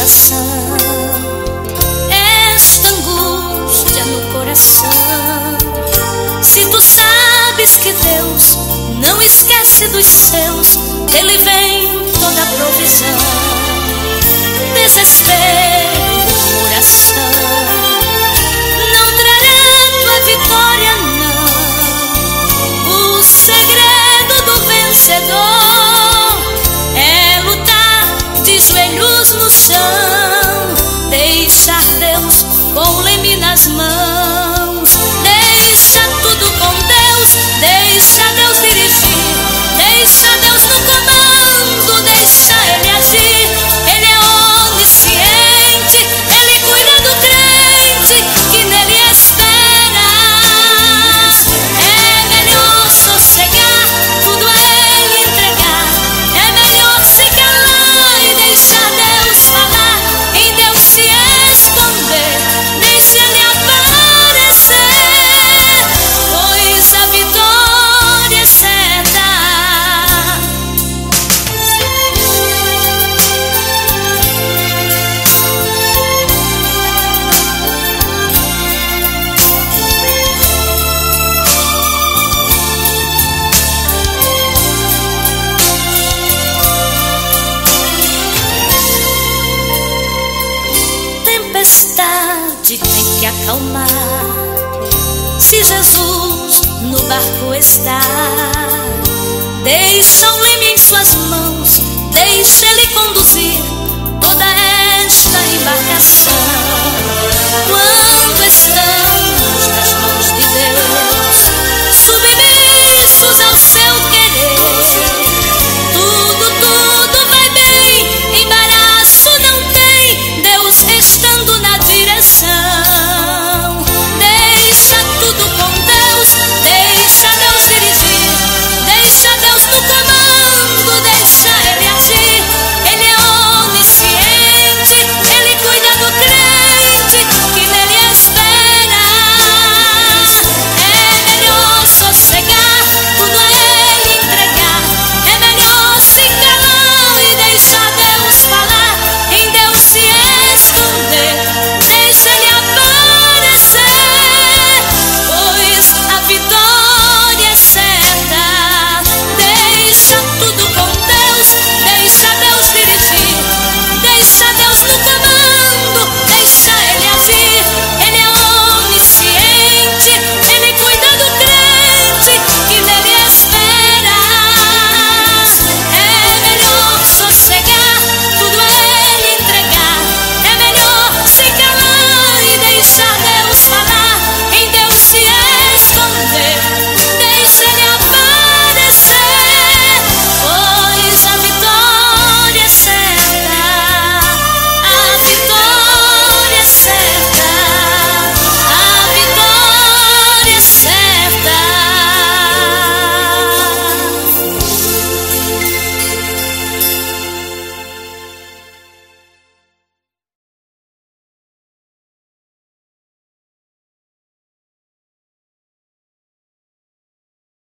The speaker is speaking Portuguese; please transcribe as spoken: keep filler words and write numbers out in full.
coração, esta angústia no coração. Se tu sabes que Deus não esquece dos seus, Ele vem toda a provisão. Desespero do coração não trará tua vitória, não. O segredo do vencedor é lutar de joelhos no chão, deixar Deus com o leme nas mãos. Deixa tudo com Deus, deixa Deus dirigir, deixa Deus no comando, deixa Ele agir. Ele é onisciente, Ele cuida do crente que nele espera. É melhor sossegar, tudo a Ele entregar. É melhor se calar e deixar Deus falar. Em Deus se esconder, deixa Ele aparecer, pois a vitória é certa. Tempestade tem que acalmar, se Jesus no barco está. Deixa o leme em suas mãos, deixa Ele conduzir toda esta embarcação.